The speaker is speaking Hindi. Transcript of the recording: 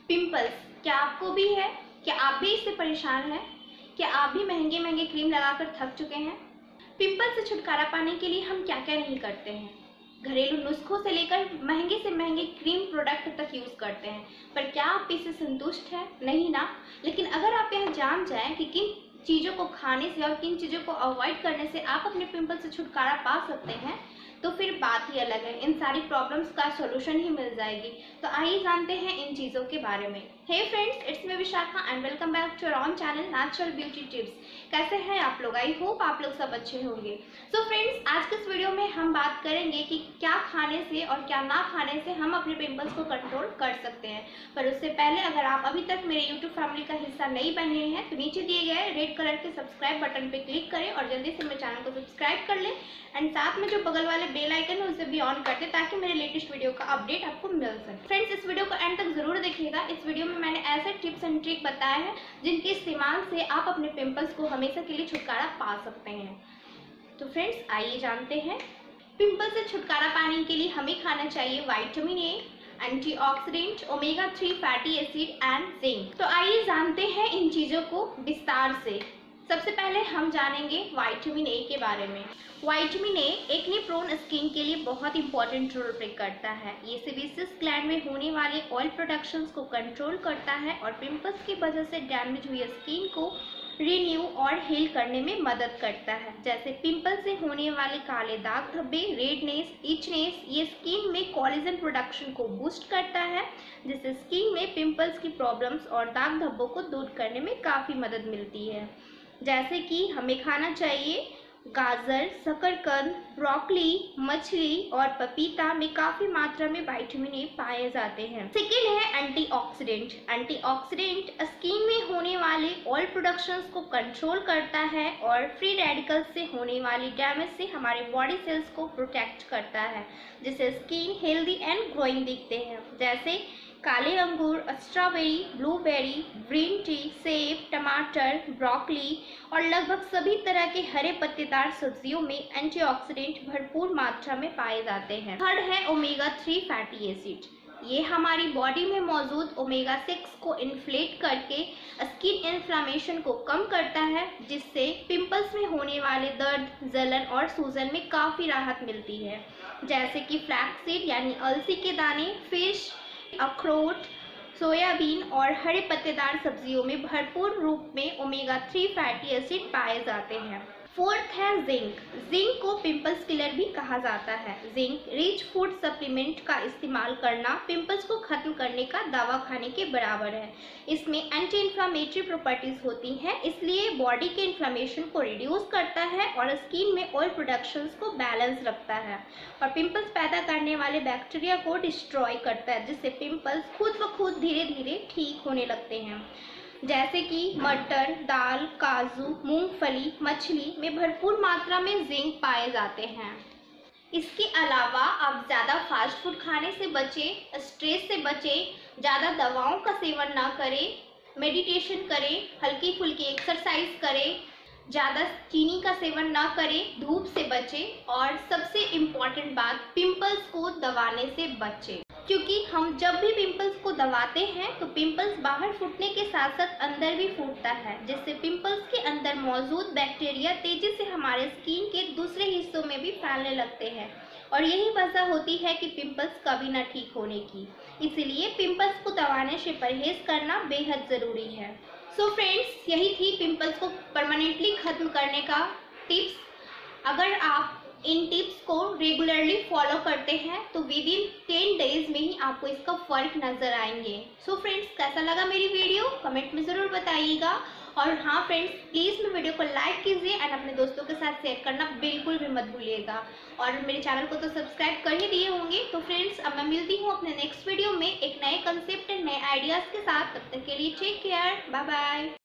पिंपल्स क्या आपको भी है? क्या आप भी इससे परेशान हैं? क्या आप भी महंगे महंगे क्रीम लगाकर थक चुके हैं? पिंपल से छुटकारा पाने के लिए हम क्या क्या नहीं करते हैं। घरेलू नुस्खों से लेकर महंगे से महंगे क्रीम प्रोडक्ट तक यूज करते हैं, पर क्या आप इससे संतुष्ट हैं? नहीं ना। लेकिन अगर आप यह जान जाएं कि किन चीज़ों को खाने से और किन चीज़ों को अवॉइड करने से आप अपने पिंपल से छुटकारा पा सकते हैं, तो फिर बात ही अलग है। इन सारी प्रॉब्लम्स का सॉल्यूशन ही मिल जाएगी। तो आइए जानते हैं इन चीज़ों के बारे में। Hey friends, it's me Vishakha and welcome back to our own channel natural beauty tips. कैसे हैं आप लोग? आई होप आप लोग सब अच्छे होंगे। सो फ्रेंड्स, आज के इस वीडियो में हम बात करेंगे कि क्या खाने से और क्या ना खाने से हम अपने पिंपल्स को कंट्रोल कर सकते हैं। पर उससे पहले अगर आप अभी तक मेरे यूट्यूब फैमिली का हिस्सा नहीं बने हैं तो नीचे दिए गए रेड कलर के सब्सक्राइब बटन पर क्लिक करें और जल्दी से मेरे चैनल को सब्सक्राइब कर लें एंड साथ में जो बगल वाले बेल आइकन है उसे भी ऑन कर दे ताकि मेरे लेटेस्ट वीडियो का अपडेट आपको मिल सके। फ्रेंड्स, इस वीडियो को एंड तक जरूर देखिएगा। इस वीडियो में मैंने ऐसे टिप्स एंड ट्रिक बताए हैं जिनके इस्तेमाल से आप अपने पिंपल्स को हमेशा के लिए छुटकारा पा सकते हैं। तो फ्रेंड्स, आइए जानते हैं। पिंपल से छुटकारा पाने के लिए हमें खाना चाहिए vitamin A, antioxidant, omega 3 fatty acid and zinc. तो आइए जानते हैं इन चीज़ों को विस्तार से। सबसे पहले हम जानेंगे विटामिन ए के बारे में। Vitamin A acne prone skin के लिए बहुत इंपॉर्टेंट रोल प्ले करता है। ये सेबेसियस ग्लैंड में होने वाले ऑयल प्रोडक्शंस को कंट्रोल करता है और पिंपल्स की वजह से डैमेज हुई स्किन को रिन्यू और हील करने में मदद करता है। जैसे पिंपल से होने वाले काले दाग धब्बे, रेडनेस, इचनेस, ये स्किन में कोलेजन प्रोडक्शन को बूस्ट करता है जिससे स्किन में पिंपल्स की प्रॉब्लम्स और दाग धब्बों को दूर करने में काफ़ी मदद मिलती है। जैसे कि हमें खाना चाहिए गाजर, शकरकंद, ब्रोकली, मछली और पपीता में काफ़ी मात्रा में विटामिन ए पाए जाते हैं। सेकेंड है एंटीऑक्सीडेंट। एंटीऑक्सीडेंट स्किन में होने वाले ऑयल प्रोडक्शंस को कंट्रोल करता है और फ्री रेडिकल्स से होने वाली डैमेज से हमारे बॉडी सेल्स को प्रोटेक्ट करता है जिससे स्किन हेल्दी एंड ग्लोइंग दिखते हैं। जैसे काले अंगूर, स्ट्रॉबेरी, ब्लूबेरी, ग्रीन टी, सेब, टमाटर, ब्रोकली और लगभग सभी तरह के हरे पत्तेदार सब्जियों में एंटीऑक्सीडेंट भरपूर मात्रा में पाए जाते हैं। थर्ड है ओमेगा 3 फैटी एसिड। ये हमारी बॉडी में मौजूद ओमेगा 6 को इन्फ्लेट करके स्किन इन्फ्लामेशन को कम करता है जिससे पिंपल्स में होने वाले दर्द, जलन और सूजन में काफ़ी राहत मिलती है। जैसे कि फ्लैक्सीड यानी अलसी के दाने, फिश, अखरोट, सोयाबीन और हरे पत्तेदार सब्जियों में भरपूर रूप में ओमेगा 3 फैटी एसिड पाए जाते हैं। फोर्थ है जिंक। जिंक को पिंपल्स किलर भी कहा जाता है। जिंक रिच फूड सप्लीमेंट का इस्तेमाल करना पिंपल्स को खत्म करने का दवा खाने के बराबर है। इसमें एंटी इन्फ्लामेटरी प्रॉपर्टीज होती हैं, इसलिए बॉडी के इन्फ्लामेशन को रिड्यूस करता है और स्किन में ऑयल प्रोडक्शंस को बैलेंस रखता है और पिंपल्स पैदा करने वाले बैक्टीरिया को डिस्ट्रॉय करता है जिससे पिंपल्स खुद ब खुद धीरे धीरे ठीक होने लगते हैं। जैसे कि मटर, दाल, काजू, मूंगफली, मछली में भरपूर मात्रा में जिंक पाए जाते हैं। इसके अलावा आप ज़्यादा फास्ट फूड खाने से बचें, स्ट्रेस से बचें, ज़्यादा दवाओं का सेवन ना करें, मेडिटेशन करें, हल्की फुल्की एक्सरसाइज करें, ज़्यादा चीनी का सेवन ना करें, धूप से बचें और सबसे इम्पॉर्टेंट बात, पिंपल्स को दबाने से बचें। क्योंकि हम जब भी पिंपल्स को दबाते हैं तो पिंपल्स बाहर फूटने के साथ साथ अंदर भी फूटता है जिससे पिंपल्स के अंदर मौजूद बैक्टीरिया तेजी से हमारे स्किन के दूसरे हिस्सों में भी फैलने लगते हैं और यही वजह होती है कि पिंपल्स कभी ना ठीक होने की। इसीलिए पिंपल्स को दबाने से परहेज करना बेहद ज़रूरी है। सो फ्रेंड्स, यही थी पिंपल्स को परमानेंटली ख़त्म करने का टिप्स। अगर आप इन टिप्स को रेगुलरली फॉलो करते हैं तो विद इन 10 डेज में ही आपको इसका फ़र्क नज़र आएंगे। सो फ्रेंड्स, कैसा लगा मेरी वीडियो कमेंट में ज़रूर बताइएगा और हाँ फ्रेंड्स, प्लीज़ मेरे वीडियो को लाइक कीजिए एंड अपने दोस्तों के साथ शेयर करना बिल्कुल भी मत भूलिएगा और मेरे चैनल को तो सब्सक्राइब कर ही दिए होंगे। तो फ्रेंड्स, अब मैं मिलती हूँ अपने नेक्स्ट वीडियो में एक नए कंसेप्ट एंड नए आइडियाज़ के साथ। तब तक के लिए टेक केयर, बाय बाय।